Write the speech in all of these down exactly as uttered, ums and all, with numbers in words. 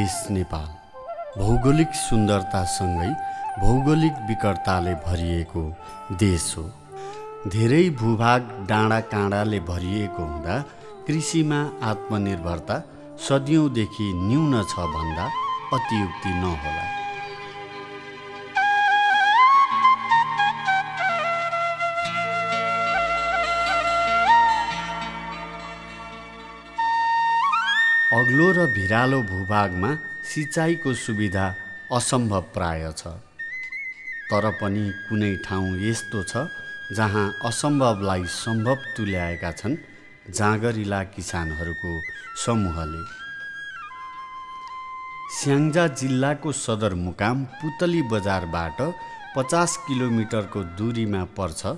देश नेपाल भौगोलिक सुन्दरतासँगै भौगोलिक विकटताले भरिएको देश हो। धेरै भूभाग डाँडा काँडाले भरिएको हुँदा कृषिमा आत्मनिर्भरता सदियौँदेखि न्यून छ भन्दा अतियुक्ति नहोला। अग्लो र भिरालो भूभागमा सिँचाइको सुविधा असम्भव प्राय छ, तर पनि कुनै ठाउँ यस्तो छ जहाँ असम्भवलाई सम्भव तुल्याएका छन् जाँगरिला किसानहरूको समूहले। स्याङ्जा जिल्लाको सदरमुकाम पुतली बजारबाट पचास किलोमिटरको दूरीमा पर्छ।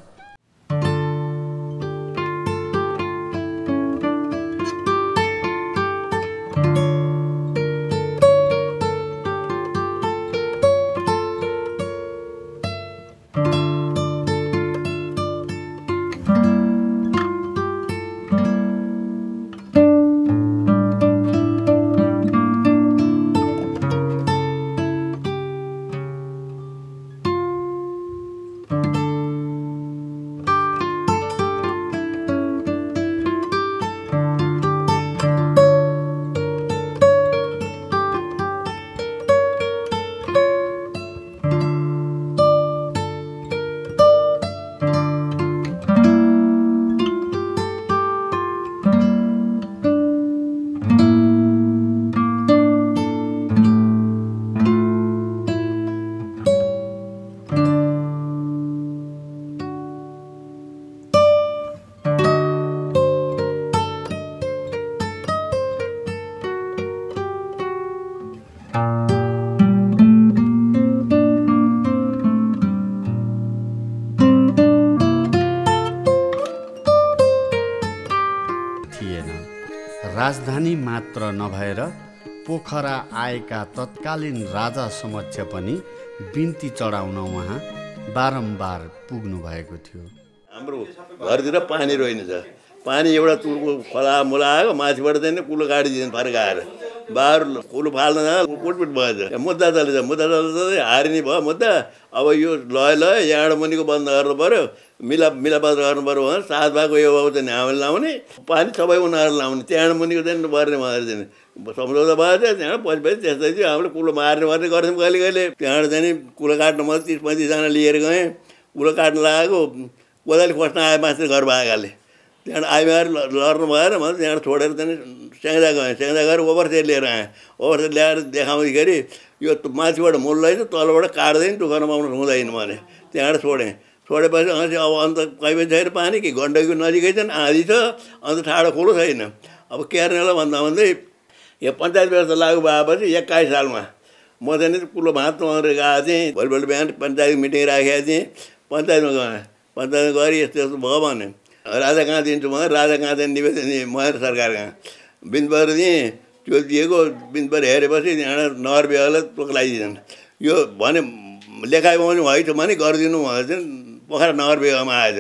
राजधानी मात्र नभएर पोखरा आएका तत्कालीन राजा समक्ष पनि बिन्ती चढाउन उहाँ बारम्बार पुग्नु भएको थियो। हाम्रो घरतिर पानी रहेन छ, पानी एउटा तुलको खोला मुला आयो, माथिबाट चाहिँ कुलो गाडिदिनु फर्काएर बाह्र कुलो फाल्न कुटपुट भएछ। मुद्दा चलेछ, मुद्दा चल्दै हारिने भयो मुद्दा। अब यो लय लय यहाँबाट मुनिको बन्द गर्नु पऱ्यो, मिला मिलापात गर्नु पऱ्यो भने सात भागको यो बाबु चाहिँ हामीले लाउने, पानी सबै उनीहरू लाउने, त्यहाँबाट मुनिको चाहिँ पर्ने भनेर चाहिँ सम्झौता भयो। त्यहाँबाट पछि पछि त्यस्तै चाहिँ हामीले कुलो मार्ने मार्ने गर्थ्यौँ कहिले कहिले। त्यहाँबाट चाहिँ कुलो काट्नु म तिस पैँतिसजना लिएर गएँ, कुलो काट्नु लागेको कोदाली खोज्न आए मान्छे घर भागाले। त्यहाँबाट आइमाएर लड्नु भएर म त्यहाँबाट छोडेर चाहिँ स्याङ्जा गएँ, स्याङ्जा गएर ओभरसेट लिएर आएँ। ओभरसेट ल्याएर देखाउँदाखेरि यो माथिबाट मुल्दैन, तलबाट काट्दैन, टुखानमा आउनु हुँदैन भने त्यहाँबाट छोडेँ। छोडेपछि अनि अब अन्त कहीँ पनि छैन पानी, कि गण्डकीको नजिकै छन्, आँधी छ, अन्त ठाडो खोलो छैन। अब क्यार्नेलाई भन्दा भन्दै यो पञ्चायत व्यवस्था लागु भएपछि एक्काइस सालमा म चाहिँ कुलो भाँच्नु भनेर गएको थिएँ। भोलिपल्ट बिहान पञ्चायत मिटिङ राखेको थिएँ, पञ्चायतमा गएँ। पञ्चायतमा गएर यस्तो यस्तो भयो भने राजा कहाँ दिन्छु भने राजा कहाँ चाहिँ निवेदन दिएँ, महेन्द्र सरकार कहाँ बिन्दुबर दिएँ। त्यो दिएको बिन्दुबर हेरेपछि त्यहाँबाट नगर विभागलाई तोक्लाइदिन्छन्। यो भने लेखाइ पाउने भएछ भने गरिदिनु भनेर चाहिँ पोखरा नगर विभागमा आएछ।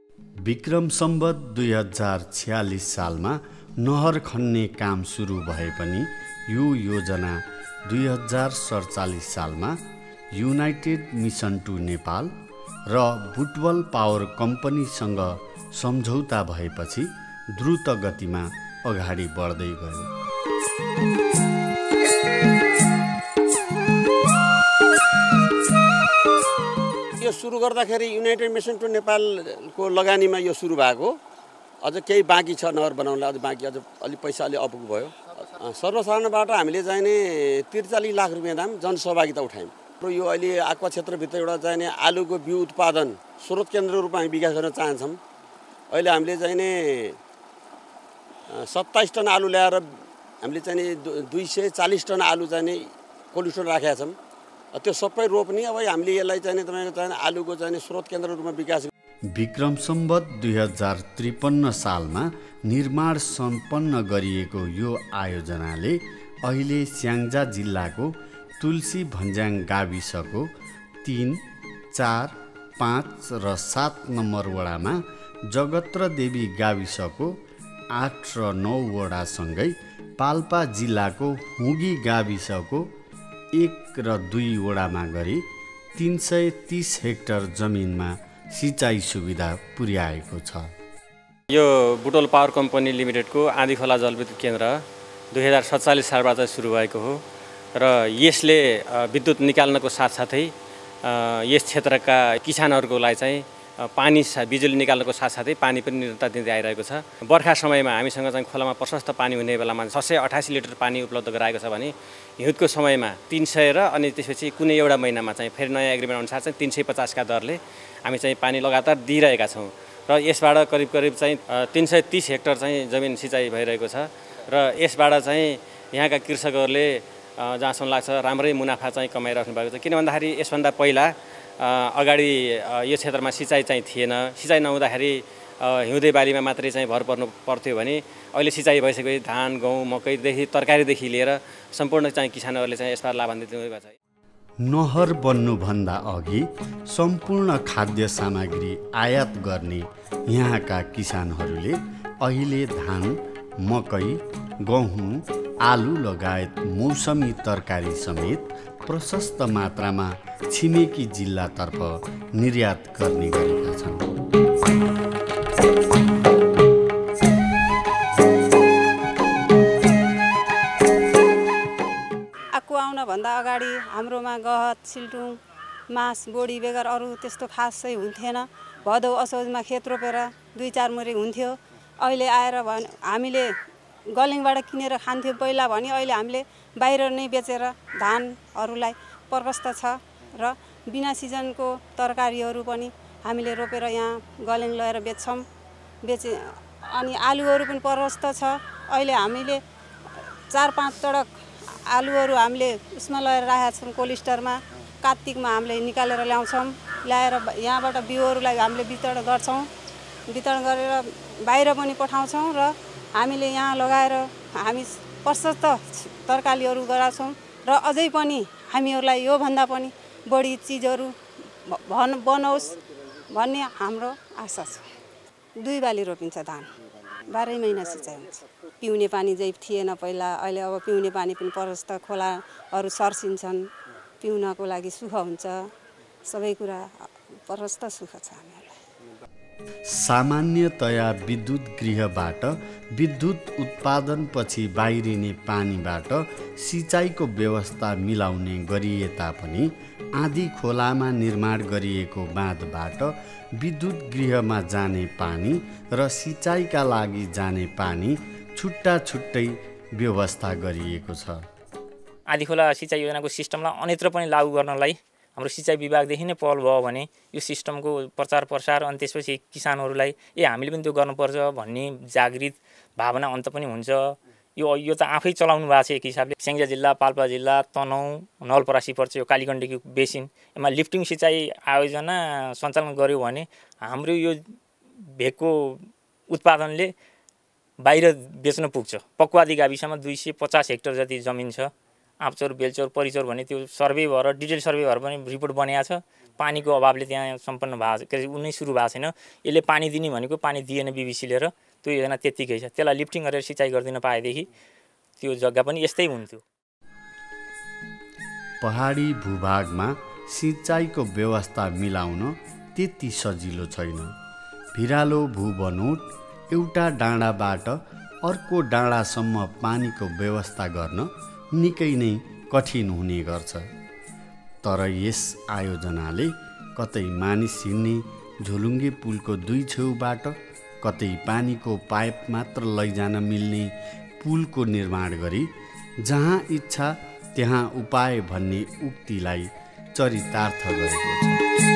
विक्रम सम्वत दुई हजार छ्यालिस सालमा नहर खन्ने काम सुरु भए पनि यो योजना दुई हजार सडचालिस सालमा युनाइटेड मिसन टु नेपाल र बुटवल पावर कम्पनीसँग सम्झौता भएपछि द्रुत गतिमा अगाडि बढ्दै गयो। यो सुरु गर्दाखेरि युनाइटेड मिसन टु नेपालको लगानीमा यो सुरु भएको, अझ केही बाँकी छ नहर बनाउनलाई, अझ बाँकी, अझ अलिक पैसा अलि अपुग भयो। सर्वसाधारणबाट हामीले चाहिने त्रिचालिस लाख रुपियाँ दाम जनसहभागिता उठायौँ र यो अहिले आक्वा क्षेत्रभित्र एउटा चाहिने आलुको बिउ उत्पादन स्रोत केन्द्र रूपमा हामी विकास गर्न चाहन्छौँ। अहिले हामीले चाहिने सत्ताइस टन आलु ल्याएर हामीले चाहिने दुई सय चालिस टन आलु चाहिने कोल्ड स्टोर राखेका छौँ। त्यो सबै रोप्ने अब हामीले यसलाई चाहिने तपाईँको चाहिने आलुको चाहिने स्रोत केन्द्र रूपमा विकास। विक्रम सम्वत दुई हजार त्रिपन्न सालमा निर्माण सम्पन्न गरिएको यो आयोजनाले अहिले स्याङ्जा जिल्लाको तुलसी भन्ज्याङ गाविसको तीन, चार, पाँच र सात नम्बर वडामा जगत्र देवी गाविसको आठ र नौ वडासँगै पाल्पा जिल्लाको हुगी गाविसको एक र दुई वडामा गरी तीन सय तीस हेक्टर जमिनमा सिँचाइ सुविधा पुर्याएको छ। यो बुटोल पावर कम्पनी लिमिटेडको आँधी खोला जलविद्युत केन्द्र दुई हजार सत्तालिस सालबाट सुरु भएको हो र यसले विद्युत निकाल्नको साथसाथै यस क्षेत्रका किसानहरूको लागि चाहिँ पानी बिजुली निकाल्नको साथसाथै पानी पनि निरन्तर दिँदै आइरहेको छ। बर्खा समयमा हामीसँग चाहिँ खोलामा प्रशस्त पानी हुने बेलामा छ सय अठासी लिटर पानी उपलब्ध गराएको छ भने हिउँदको समयमा तीन सय र अनि त्यसपछि कुनै एउटा महिनामा चाहिँ फेरि नयाँ एग्रिमेन्ट अनुसार चाहिँ तीन सय पचासका दरले हामी चाहिँ पानी लगातार दिइरहेका छौँ र यसबाट करिब करिब चाहिँ तीन सय तिस हेक्टर चाहिँ जमिन सिँचाइ भइरहेको छ र यसबाट चाहिँ यहाँका कृषकहरूले जहाँसम्म लाग्छ राम्रै मुनाफा चाहिँ कमाइराख्नु भएको छ। किन भन्दाखेरि यसभन्दा पहिला अगाडि यो क्षेत्रमा सिँचाइ चाहिँ थिएन। सिँचाइ नहुँदाखेरि हिउँदे बालीमा मात्रै चाहिँ भर पर्नु पर्थ्यो भने अहिले सिँचाइ भइसकेपछि धान गहुँ मकैदेखि तरकारीदेखि लिएर सम्पूर्ण चाहिँ किसानहरूले चाहिँ यसबाट लाभान्वित हुनुभएको छ। नहर बन्नुभन्दा अघि सम्पूर्ण खाद्य सामग्री आयात गर्ने यहाँका किसानहरूले अहिले धान मकै गहुँ आलु लगायत मौसमी तरकारी समेत प्रशस्त मात्रामा छिमेकी जिल्लातर्फ निर्यात गर्ने गरेका छन्। आक्कु आउनभन्दा अगाडि हाम्रोमा गहत सिल्टुङ मास बोडी बेगर अरू त्यस्तो खासै हुन्थेन। भदौ असोजमा खेत रोपेर दुई चार मुरी हुन्थ्यो। अहिले आएर भने हामीले गलिङबाट किनेर खान्थ्यौँ पहिला भने अहिले हामीले बाहिर नै बेचेर धानहरूलाई प्रशस्त छ र बिना सिजनको तरकारीहरू पनि हामीले रोपेर यहाँ गलिङ लगेर बेच्छौँ बेचे अनि आलुहरू पनि प्रशस्त छ। अहिले हामीले चार पाँच टडक आलुहरू हामीले उसमा लगेर राखेका छौँ कोल्ड कात्तिकमा हामीले निकालेर ल्याउँछौँ। ल्याएर यहाँबाट बिउहरूलाई हामीले वितरण गर्छौँ। वितरण गरेर बाहिर पनि पठाउँछौँ र हामीले यहाँ लगाएर हामी प्रशस्त तरकारीहरू गराउँछौँ र अझै पनि हामीहरूलाई योभन्दा पनि बढी चिजहरू भन बनाओस् भन्ने हाम्रो आशा छ। दुई बाली रोपिन्छ धान, बाह्रै महिना सिँचाइ हुन्छ। पिउने पानी जै थिएन पहिला, अहिले अब पिउने पानी पनि प्रशस्त खोलाहरू सर्सिन्छन्, पिउनको लागि सुख हुन्छ। सबै कुरा प्रशस्त सुख छ हामीहरूलाई। सामान्यतया विद्युत गृहबाट विद्युत उत्पादनपछि बाहिरिने पानीबाट सिँचाइको व्यवस्था मिलाउने गरिए तापनि आँधी खोलामा निर्माण गरिएको बाँधबाट विद्युत गृहमा जाने पानी र सिँचाइका लागि जाने पानी छुट्टा छुट्टै व्यवस्था गरिएको छ। आँधी खोला सिँचाइ योजनाको सिस्टमलाई अन्यत्र पनि लागू गर्नलाई हाम्रो सिँचाइ विभागदेखि नै पहल भयो भने यो सिस्टमको प्रचार प्रसार अनि त्यसपछि किसानहरूलाई ए हामीले पनि त्यो गर्नुपर्छ भन्ने जागृत भावना अन्त पनि हुन्छ। यो यो त आफै चलाउनु भएको छ एक हिसाबले। स्याङ्जा जिल्ला, पाल्पा जिल्ला, तनहुँ, नवलपरासी पर्छ यो कालीगण्डकी बेसिन, यसमा लिफ्टिङ सिँचाइ आयोजना सञ्चालन गर्यो भने हाम्रो यो भेगको उत्पादनले बाहिर बेच्न पुग्छ। पक्वादी गाविसमा दुई सय पचास हेक्टर जति जमिन छ। आँपचौर बेलचौर परिचौर भन्ने त्यो सर्वे भएर डिटेल सर्वे भएर पनि रिपोर्ट बनिएको छ। पानीको अभावले त्यहाँ सम्पन्न भएको छ, उनै सुरु भएको छैन। यसले पानी दिने भनेको पानी दिएन बिबिसीले र त्यो योजना त्यत्तिकै छ। त्यसलाई लिफ्टिङ गरेर सिँचाइ गरिदिन पाएदेखि त्यो जग्गा पनि यस्तै हुन्थ्यो। पहाडी भूभागमा सिँचाइको व्यवस्था मिलाउन त्यति सजिलो छैन। भिरालो भूबनोट एउटा डाँडाबाट अर्को डाँडासम्म पानीको व्यवस्था गर्न निकै नै कठिन हुने गर्छ। तर यस आयोजनाले कतै मानिस हिँड्ने झोलुङ्गे पुलको दुई छेउबाट कतै पानीको पाइप मात्र लैजान मिल्ने पुलको निर्माण गरी जहाँ इच्छा त्यहाँ उपाय भन्ने उक्तिलाई चरितार्थ गरेको छ।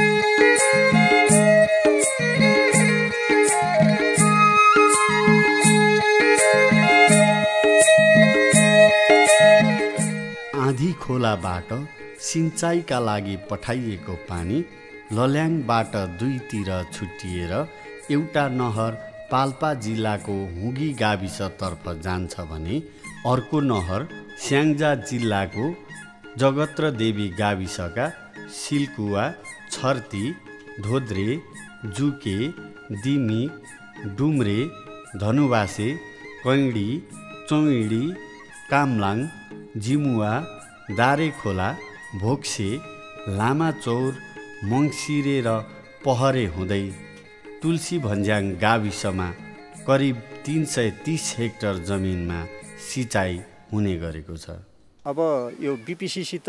आँधी खोलाबाट सिँचाइका लागि पठाइएको पानी लल्याङबाट दुईतिर छुट्टिएर एउटा नहर पाल्पा जिल्लाको हुगी गाविसतर्फ जान्छ भने अर्को नहर स्याङ्जा जिल्लाको जगत्रदेवी गाविसका सिल्कुवा, छर्ती, धोद्रे, जुके, दिमिक, डुम्रे, धनुवासे, कैडी, चौइडी, कामलाङ, जिमुवा, दारेखोला, भोक्से, लामाचौर, मङ्सिरे र पहरे हुँदै तुलसी भन्ज्याङ गाविसमा करिब तीन सय तीस हेक्टर जमिनमा सिँचाइ हुने गरेको छ। अब यो बिपिसीसित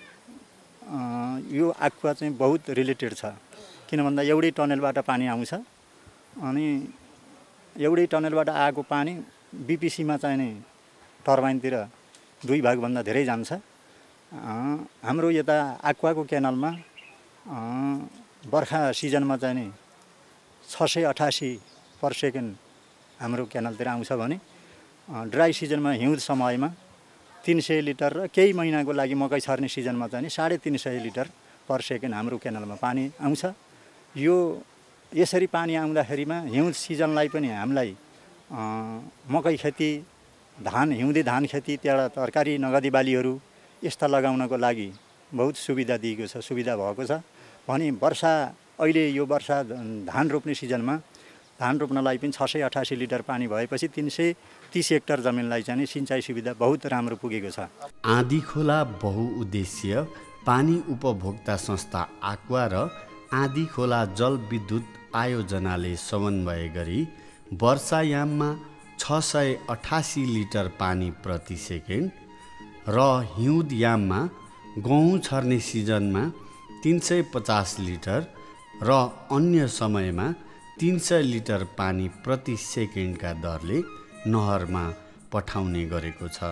यो आक्वा चाहिँ बहुत रिलेटेड छ। किन भन्दा एउटै टनेलबाट पानी आउँछ अनि एउटै टनेलबाट आएको पानी बिपिसीमा चाहिँ नि टर्बाइनतिर दुई भागभन्दा धेरै जान्छ। हाम्रो यता आक्वाको क्यानलमा बर्खा सिजनमा चाहिँ नि छ सय अठासी पर सेकेन्ड हाम्रो क्यानलतिर आउँछ भने ड्राई सिजनमा हिउँद समयमा तीन सय लिटर र केही महिनाको लागि मकै छर्ने सिजनमा चाहिँ साढे तीन सय लिटर पर सेकेन्ड हाम्रो क्यानलमा पानी आउँछ। यो यसरी पानी आउँदाखेरिमा हिउँद सिजनलाई पनि हामीलाई मकै खेती, धान, हिउँदे धान खेती, त्यहाँ तरकारी, नगदी बालीहरू यस्ता लगाउनको लागि बहुत सुविधा दिएको छ, सुविधा भएको छ। भने वर्षा अहिले यो वर्षा धान रोप्ने सिजनमा धान रोप्नलाई पनि छ सय अठासी लिटर पानी भएपछि तीन सय तीस हेक्टर जमिनलाई चाहिँ सिँचाइ सुविधा बहुत राम्रो पुगेको छ। आँधीखोला बहुउद्देश्य पानी उपभोक्ता संस्था आक्वा र आँधीखोला जलविद्युत आयोजनाले समन्वय गरी वर्षायाममा छ सय अठासी लिटर पानी प्रति सेकेन्ड र हिउँदयाममा गहुँ छर्ने सिजनमा तीन सय पचास लिटर र अन्य समयमा तीन सय लिटर पानी प्रति सेकेन्डका दरले नहरमा पठाउने गरेको छ।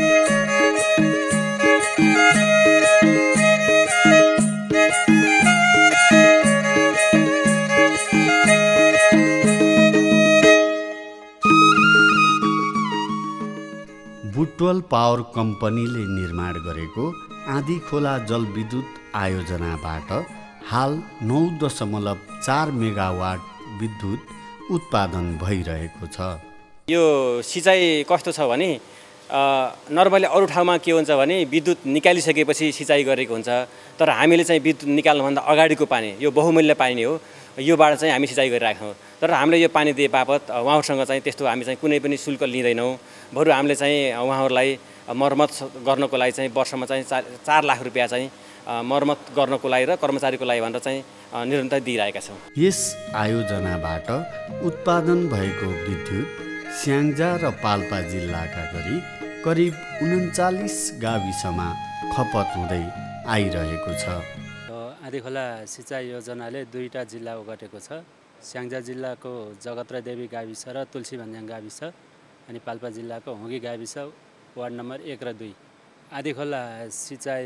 बुटवल पावर कम्पनीले निर्माण गरेको आँधीखोला जलविद्युत आयोजनाबाट हाल नौ दशमलव चार मेगावाट विद्युत उत्पादन भइरहेको छ। यो सिँचाइ कस्तो छ भने नर्मली अरू ठाउँमा के हुन्छ भने विद्युत निकालिसकेपछि सिँचाइ गरेको हुन्छ, तर हामीले चाहिँ विद्युत निकाल्नुभन्दा अगाडिको पानी यो बहुमूल्य पानी हो, योबाट चाहिँ हामी सिँचाइ गरिरहेका छौँ। तर हामीले यो पानी दिए बापत उहाँहरूसँग चाहिँ त्यस्तो हामी चाहिँ कुनै पनि शुल्क लिँदैनौँ। बरु हामीले चाहिँ उहाँहरूलाई मर्मत गर्नको लागि चाहिँ वर्षमा चाहिँ चार चार लाख रुपियाँ चाहिँ मर्मत गर्नको लागि र कर्मचारीको लागि भनेर चाहिँ निरन्तर दिइरहेका छौँ। यस आयोजनाबाट उत्पादन भएको विद्युत स्याङ्जा र पाल्पा जिल्लाका गरी करिब उन्चालिस गाविसमा खपत हुँदै आइरहेको छ। आँधीखोला सिँचाइ योजनाले दुईवटा जिल्ला ओगटेको छ। स्याङ्जा जिल्लाको जगत्रदेवी गाविस र तुलसी भन्ज्याङ गाविस अनि पाल्पा जिल्लाको हुँगी गाविस वार्ड नम्बर एक र दुई। आँधीखोला सिँचाइ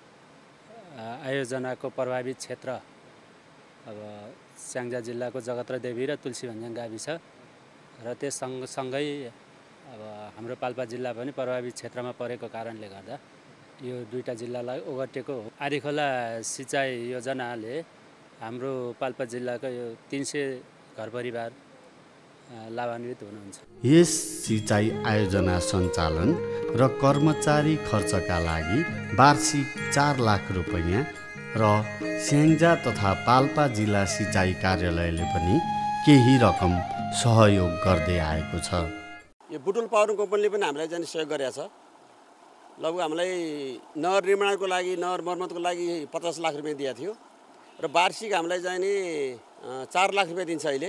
आयोजनाको प्रभावित क्षेत्र अब स्याङ्जा जिल्लाको जगत्रदेवी र तुलसी भन्ज्याङ गाविस र त्यस सँगसँगै अब हाम्रो पाल्पा जिल्ला पनि प्रभावित क्षेत्रमा परेको कारणले गर्दा यो दुईटा जिल्लालाई ओगटेको हो। आँधीखोला सिँचाइ योजनाले हाम्रो पाल्पा जिल्लाको यो तीन सय घर परिवार लाभान्वित हुनुहुन्छ। यस सिँचाइ आयोजना सञ्चालन र कर्मचारी खर्चका लागि वार्षिक चार लाख रुपैयाँ र स्याङ्जा तथा पाल्पा जिल्ला सिँचाइ कार्यालयले पनि केही रकम सहयोग गर्दै आएको छ। यो बुटवल पावर कम्पनीले पनि हामीलाई चाहिँ सहयोग गरेको छ। लगभग हामीलाई नहर निर्माणको लागि, नहर मर्मतको लागि पचास लाख रुपियाँ दिएको थियो र वार्षिक हामीलाई चाहिँ नि चार लाख रुपियाँ दिन्छ अहिले।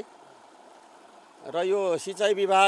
र यो सिँचाइ विभाग,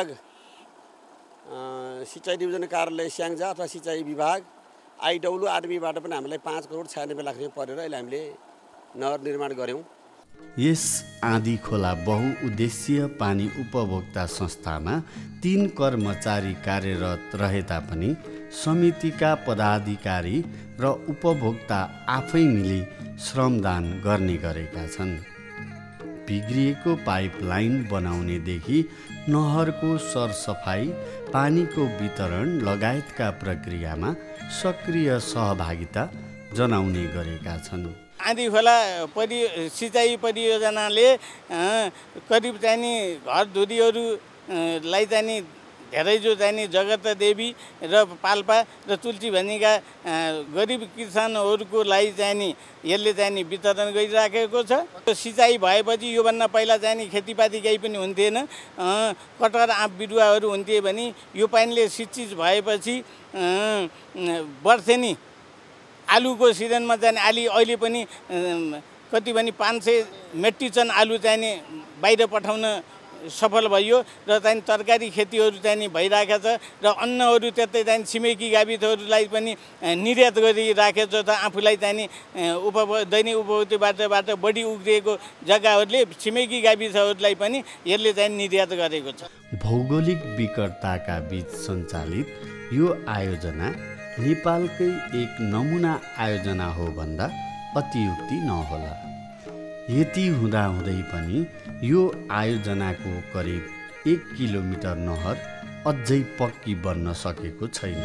सिँचाइ डिभिजन कार्यालय स्याङ्जा अथवा सिँचाइ विभाग आइडब्ल्यू आरबीबाट पनि हामीलाई पाँच करोड छयानब्बे लाख रुपियाँ परेर अहिले हामीले नहर निर्माण गऱ्यौँ। यस आँधीखोला बहुउद्देश्य पानी उपभोक्ता संस्थामा तीन कर्मचारी कार्यरत रहे तापनि समितिका पदाधिकारी र उपभोक्ता आफै मिली श्रमदान गर्ने गरेका छन्। बिग्रिएको पाइपलाइन बनाउनेदेखि नहरको सरसफाई, पानीको वितरण लगायतका प्रक्रियामा सक्रिय सहभागिता जनाउने गरेका छन्। आँधीखोला परि सिँचाइ परियोजनाले करिब चाहिँ नि घर धुरीहरूलाई चाहिँ नि धेरै जो चाहिँ नि जगत देवी र पाल्पा र तुलसी भन्नेका गरिब किसानहरूको लागि चाहिँ नि यसले चाहिँ नि वितरण गरिराखेको छ। सिँचाइ भएपछि योभन्दा पहिला चाहिँ नि खेतीपाती केही पनि हुन्थेन, कटहर आँप बिरुवाहरू हुन्थे भने यो पानीले सिँचित भएपछि बढ्थे नि। आलुको सिजनमा चाहिँ आलु अहिले पनि कति भने पाँच सय मेट्रिक टन आलु चाहिँ नि बाहिर पठाउन सफल भयो र चाहिँ तरकारी खेतीहरू चाहिँ नि भइरहेको छ र अन्नहरू त्यतै चाहिँ छिमेकी गाविसहरूलाई पनि निर्यात गरिराखेको छ। आफूलाई चाहिँ नि उपभोग दैनिक उपभोक्ताबाट बढी उग्रिएको जग्गाहरूले छिमेकी गाविसहरूलाई पनि यसले चाहिँ निर्यात गरेको छ। भौगोलिक विकटताका बीच सञ्चालित यो आयोजना नेपालकै एक नमुना आयोजना हो भन्दा अतियुक्ति नहोला। यति हुँदाहुँदै पनि यो आयोजनाको करिब एक किलोमिटर नहर अझै पक्की बन्न सकेको छैन।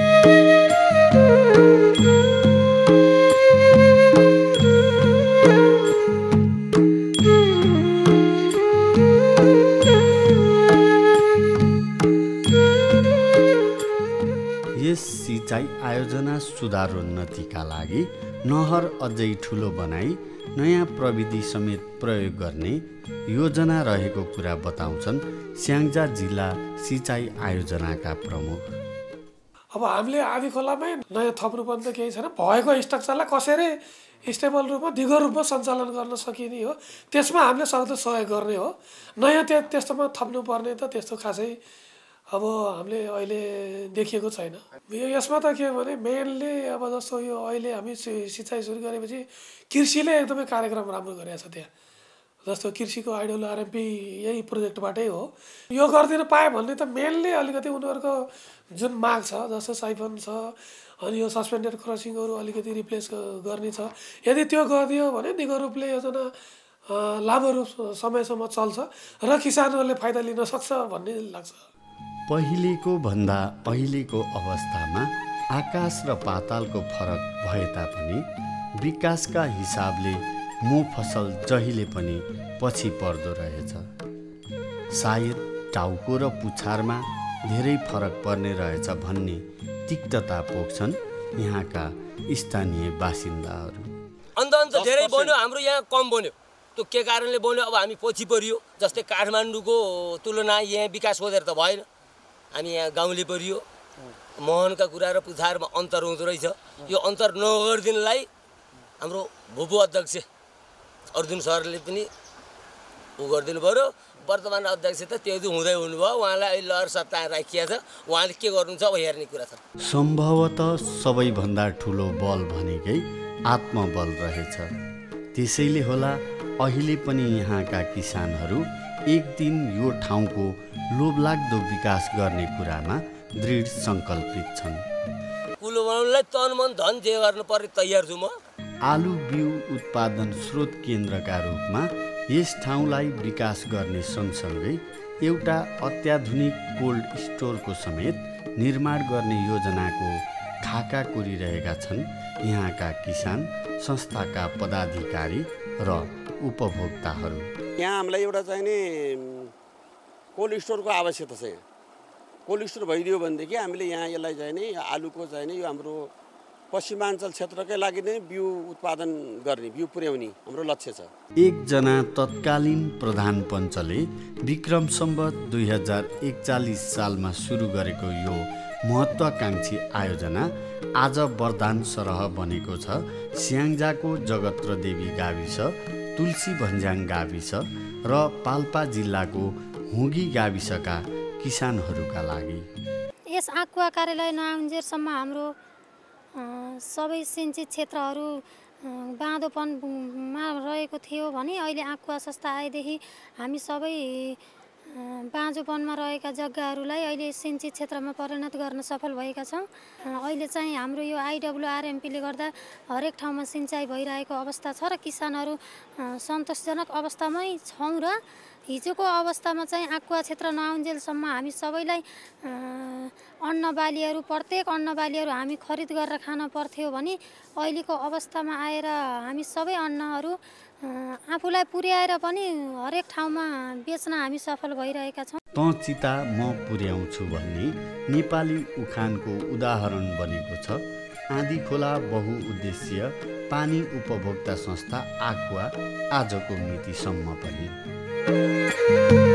यस सिँचाइ आयोजना सुधारोन्नतिका लागि नहर अझै ठुलो बनाई नयाँ प्रविधि समेत प्रयोग गर्ने योजना रहेको कुरा बताउँछन् स्याङ्जा जिल्ला सिँचाइ आयोजनाका प्रमुख। अब हामीले आधी खोलामै नयाँ थप्नुपर्ने त केही छैन, भएको स्ट्रक्चरलाई कसरी स्टेबल रूपमा दिगो रूपमा सञ्चालन गर्न सकिने हो, त्यसमा हामीले सक्दो सहयोग गर्ने हो। नयाँ त्यो त्यस्तोमा थप्नुपर्ने त त्यस्तो खासै अब हामीले अहिले देखिएको छैन। यसमा त के भने मेनली अब जस्तो यो अहिले हामी सिँचाइ सुरु गरेपछि कृषिले एकदमै कार्यक्रम राम्रो गरेको छ। त्यहाँ जस्तो कृषिको आइडल आरएमपी यही प्रोजेक्टबाटै हो। यो गरिदिन पाए भन्ने त मेनली अलिकति उनीहरूको जुन माग छ, जस्तो साइफन छ अनि यो सस्पेन्डेड क्रसिङहरू अलिकति रिप्लेस गर्ने छ। यदि त्यो गरिदियो भने निगो रूपले योजना लामो रूप समयसम्म चल्छ र किसानहरूले फाइदा लिन सक्छ भन्ने लाग्छ। पहिलेको भन्दा अहिलेको अवस्थामा आकाश र पातालको फरक भए तापनि विकासका हिसाबले मो फसल जहिले पनि पछि पर्दो रहेछ। सायद टाउको र पुछारमा धेरै फरक पर्ने रहेछ भन्ने तिक्तता पोख्छन् यहाँका स्थानीय बासिन्दाहरू। अन्त अन्त धेरै बन्यो, हाम्रो यहाँ कम बन्यो। त्यो के कारणले बन्यो? अब हामी पछि परियो। जस्तै काठमाडौँको तुलना यहाँ विकास खोजेर त भएन, हामी यहाँ गाउँले परियो। महनका कुरा र पुछारमा अन्तर हुँदो रहेछ। यो अन्तर नगरिदिनलाई हाम्रो भूपू अध्यक्ष अर्जुन सरले पनि उ गरिदिनु पर्यो। वर्तमान अध्यक्ष त त्यो हुँदै हुनुभयो, उहाँलाई अहिले लहर सत्ता राखिया छ, उहाँले के गर्नुहुन्छ अब हेर्ने कुरा छ। सम्भवतः सबैभन्दा ठुलो बल भनेकै आत्मबल रहेछ। त्यसैले होला अहिले पनि यहाँका किसानहरू एक दिन यो ठाउँको लोभलाग्दो विकास गर्ने कुरामा दृढ सङ्कल्पित छन्। कुलो बनाउनलाई तन मन धन जे गर्नु पर्ने तयार छु म। आलु बिउ उत्पादन स्रोत केन्द्रका रूपमा यस ठाउँलाई विकास गर्ने सँगसँगै एउटा अत्याधुनिक कोल्ड स्टोरको समेत निर्माण गर्ने योजनाको खाका कोरिरहेका छन् यहाँका किसान संस्थाका पदाधिकारी र उपभोक्ताहरू। यहाँ हामीलाई एउटा चाहिँ नि कोल्ड स्टोरको आवश्यकता छ। यहाँ कोल्ड स्टोर भइदियो भनेदेखि हामीले यहाँ यसलाई चाहिँ नि आलुको चाहिँ नि यो हाम्रो पश्चिमाञ्चल क्षेत्रकै लागि नै बिउ उत्पादन गर्ने, बिउ पुर्याउने हाम्रो लक्ष्य छ। एकजना तत्कालीन प्रधान पञ्चले विक्रम सम्वत दुई हजार एकचालिस सालमा सुरु गरेको यो महत्त्वाकांक्षी आयोजना आज वरदान सरह बनेको छ स्याङ्जाको जगत्र देवी गाविस, तुलसी भन्ज्याङ गाविस र पाल्पा जिल्लाको हुगी गाविसका किसानहरूका लागि। यस आकुवा कार्यालय नआउन्जेलसम्म हाम्रो सबै सिन्चित क्षेत्रहरू बाँधोपनमा रहेको थियो भने अहिले आकुवा संस्था आएदेखि हामी सबै बाँझोपनमा रहेका जग्गाहरूलाई अहिले सिन्चित क्षेत्रमा परिणत गर्न सफल भएका छौँ। अहिले चाहिँ हाम्रो यो आइडब्लुआरएमपीले गर्दा हरेक ठाउँमा सिँचाइ भइरहेको अवस्था छ र किसानहरू सन्तोषजनक अवस्थामै छौँ र हिजोको अवस्थामा चाहिँ आकुवा क्षेत्र नआउन्जेलसम्म हामी सबैलाई अन्न बालीहरू प्रत्येक अन्न बालीहरू हामी खरिद गरेर खान पर्थ्यो भने अहिलेको अवस्थामा आएर हामी सबै अन्नहरू आफूलाई पुर्याएर पनि हरेक ठाउँमा बेच्न हामी सफल भइरहेका छौँ। त चिता म पुर्याउँछु भन्ने नेपाली उखानको उदाहरण बनेको छ आँधी खोला बहुउद्देश्य पानी उपभोक्ता संस्था आक्वा आजको मितिसम्म पनि।